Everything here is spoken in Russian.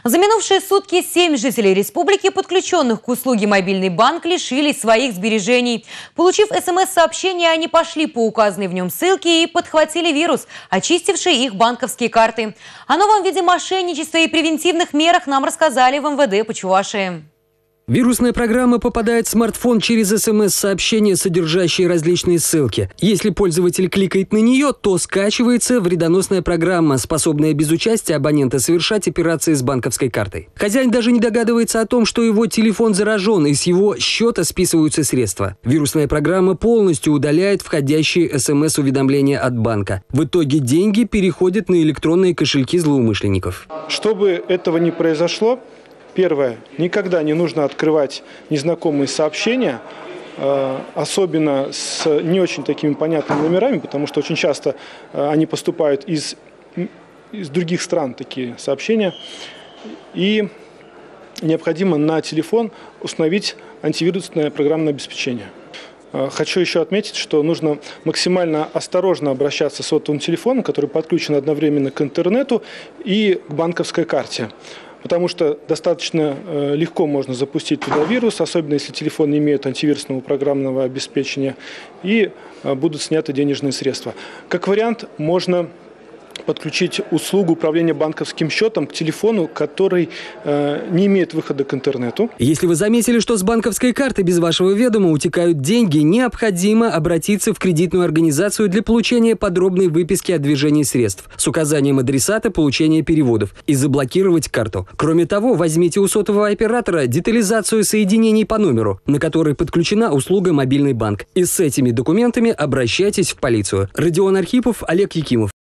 За минувшие сутки 7 жителей республики, подключенных к услуге «Мобильный банк», лишились своих сбережений. Получив СМС-сообщение, они пошли по указанной в нем ссылке и подхватили вирус, очистивший их банковские карты. О новом виде мошенничества и превентивных мерах нам рассказали в МВД по Чувашии. Вирусная программа попадает в смартфон через СМС-сообщения, содержащие различные ссылки. Если пользователь кликает на нее, то скачивается вредоносная программа, способная без участия абонента совершать операции с банковской картой. Хозяин даже не догадывается о том, что его телефон заражен и с его счета списываются средства. Вирусная программа полностью удаляет входящие СМС-уведомления от банка. В итоге деньги переходят на электронные кошельки злоумышленников. Чтобы этого не произошло, первое, никогда не нужно открывать незнакомые сообщения, особенно с не очень такими понятными номерами, потому что очень часто они поступают из других стран, такие сообщения. И необходимо на телефон установить антивирусное программное обеспечение. Хочу еще отметить, что нужно максимально осторожно обращаться с сотовым телефоном, который подключен одновременно к интернету и к банковской карте. Потому что достаточно легко можно запустить туда вирус, особенно если телефон не имеет антивирусного программного обеспечения, и будут сняты денежные средства. Как вариант, можно подключить услугу управления банковским счетом к телефону, который не имеет выхода к интернету. Если вы заметили, что с банковской карты без вашего ведома утекают деньги, необходимо обратиться в кредитную организацию для получения подробной выписки о движении средств с указанием адресата получения переводов и заблокировать карту. Кроме того, возьмите у сотового оператора детализацию соединений по номеру, на который подключена услуга «Мобильный банк». И с этими документами обращайтесь в полицию. Родион Архипов, Олег Якимов.